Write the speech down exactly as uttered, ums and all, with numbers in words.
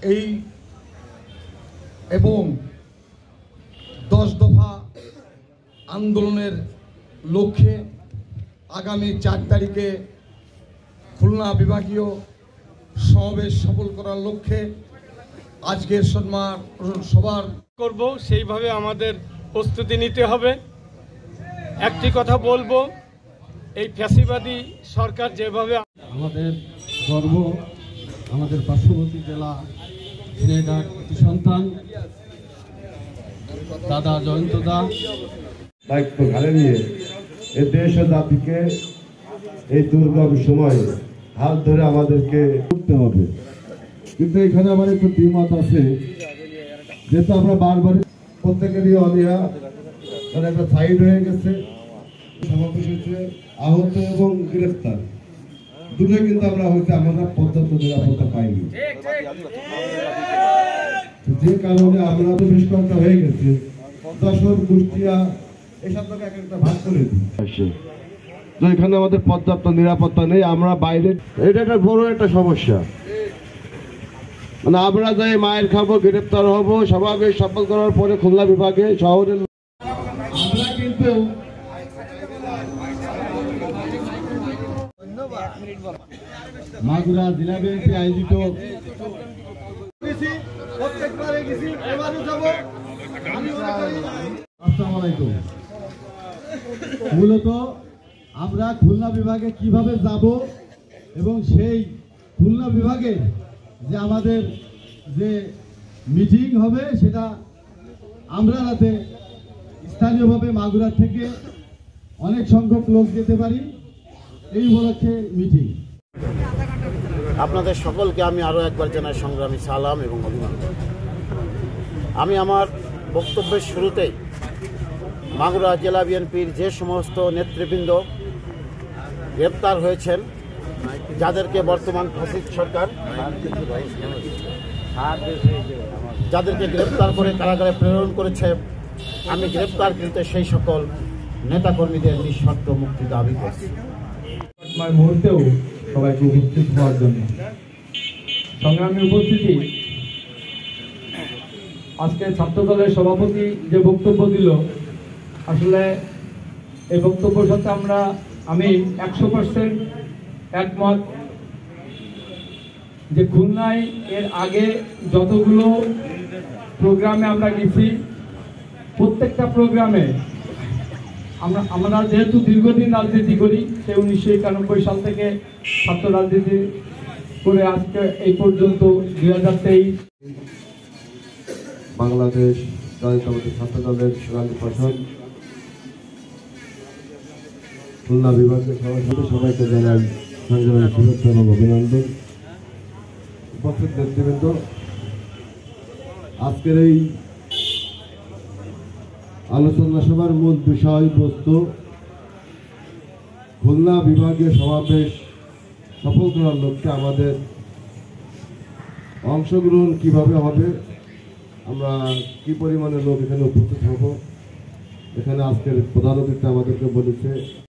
এই এবং দশ দফা আন্দোলনের লক্ষ্যে আগামী চার তারিখে খুলনা বিভাগীয় সমাবেশ সফল করার লক্ষ্যে আজকের সম্মান সবার করব সেইভাবে আমাদের প্রস্তুতি নিতে হবে। একটি কথা বলবো, এই ফ্যাসিবাদী সরকার যেভাবে আমাদের গর্ব, আমাদের পার্শ্ববর্তী জেলা ঝিনাইদহের সন্তান দাদা জয়ন্ত দা দায়িত্ব ঘাড়ে নিয়ে এই দেশ ও জাতিকে এই দুর্গম সময়ে হাত ধরে আমাদেরকে করতে হবে। কিন্তু এখানে আমার একটু দ্বিমত আছে, যেহেতু আমরা বারবার প্রত্যেকেরই অনীহা মানে একটা সাইড হয়ে গেছে, সমাবেশ হয়েছে, আহত এবং গ্রেফতার দুটোই কিন্তু আমরা হয়েছে আমরা পর্যাপ্ত নিরাপত্তা পাইনি, যে কারণে আমরা তো বেশ কয়েকটা হয়ে গেছে দশর কুষ্টিয়া এসব থেকে এক একটা ভাগ করে দিই। তো এখানে আমাদের পর্যাপ্ত নিরাপত্তা নেই, আমরা বাইরে, এটা একটা বড় একটা সমস্যা। মানে আমরা যাই মায়ের খাবো, গ্রেপ্তার হব, সমাবেশ সফল করার পরে খুলনা বিভাগে শহরের আমরা কিন্তু মাগুরা জেলা বিএনপি আয়োজিত আসসালামু আলাইকুম। মূলত আমরা খুলনা বিভাগে কিভাবে যাব এবং সেই খুলনা বিভাগে যে আমাদের যে মিটিং হবে সেটা আমরা রাতে স্থানীয়ভাবে মাগুরা থেকে অনেক সংখ্যক লোক যেতে পারি, এই উপলক্ষে মিটিং। আপনাদের সকলকে আমি আরও একবার জানাই সংগ্রামী সালাম এবং অভিনন্দন। আমি আমার বক্তব্যের শুরুতেই মাগুরা জেলা বিএনপির যে সমস্ত নেতৃবৃন্দ গ্রেপ্তার হয়েছেন, যাদেরকে বর্তমান ফ্যাসিস্ট সরকার যাদেরকে গ্রেপ্তার করে কারাগারে প্রেরণ করেছে, আমি গ্রেপ্তারকৃত সেই সকল নেতাকর্মীদের নিঃশর্ত মুক্তি দাবি করছি। মুহূর্তেও সবাইকে উপস্থিত হওয়ার জন্য সংগ্রামী উপস্থিতি, আজকে ছাত্রদলের সভাপতি যে বক্তব্য দিল, আসলে এই বক্তব্যের সাথে আমরা আমি একশো পার্সেন্ট একমত। যে খুলনায় এর আগে যতগুলো প্রোগ্রামে আমরা গেছি, প্রত্যেকটা প্রোগ্রামে আমরা আমরা যেহেতু দীর্ঘদিন রাজনীতি করি, সেই উনিশশো একানব্বই সাল থেকে ছাত্র রাজনীতি করে আজকে এই পর্যন্ত দুই হাজার তেইশ বাংলাদেশ জাতীয়তাবাদী ছাত্র দলের সোনালী ফসল খুলনা বিভাগের সভাপতি সবাইকে জানাই সংগ্রামের শুভেচ্ছা এবং অভিনন্দন। উপস্থিত নেতৃবৃন্দ, আজকের এই আলোচনা সভার মূল বিষয়বস্তু খুলনা বিভাগীয় সমাবেশ সফল করার লক্ষ্যে আমাদের অংশগ্রহণ কিভাবে হবে, আমরা কি পরিমাণে লোক এখানে উপস্থিত হব, এখানে আজকের প্রধান অতিথি আমাদেরকে বলেছে।